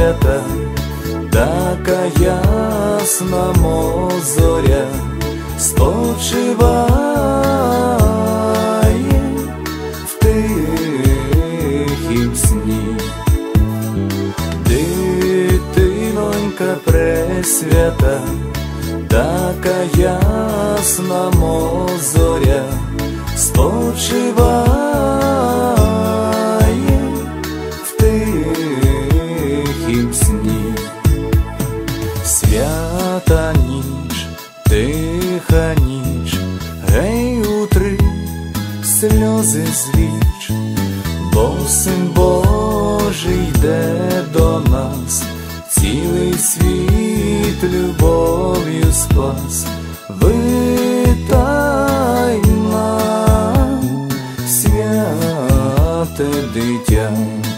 пресвята, така ясна, мов зоря, спочиває в тихім сні. Дитинонька пресвята, така ясна, мов зоря, спочиває в тихім сні. Свята ніч, тиха ніч, гей, утри сльози звіч, бо Син Божий йде до нас, цілий світ любов'ю спас. Витай нам, святе дитя,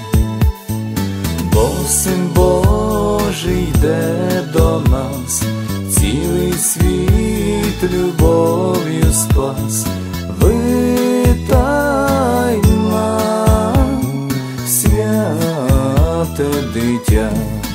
бо Син Божий йде до нас, цілий світ любов'ю спас. Витай нам, святе дитя.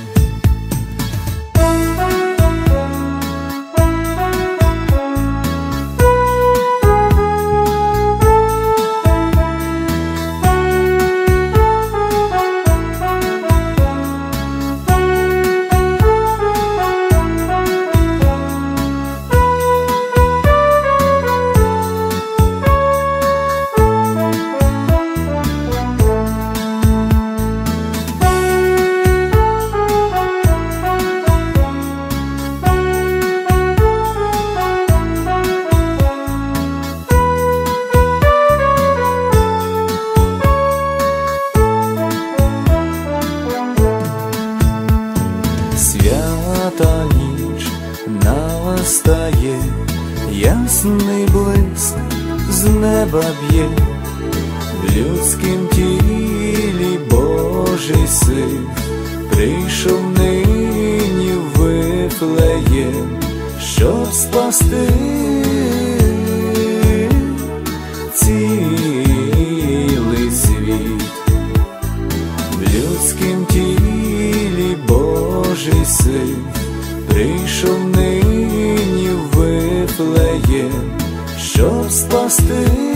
Свята ніч настає, ясний блиск з неба б'є, в людськім тілі Божий Син прийшов нині в Вифлеєм, щоб спасти цілий світ. В людськім тілі Божий Син прийшов нині в Вифлеєм, щоб спасти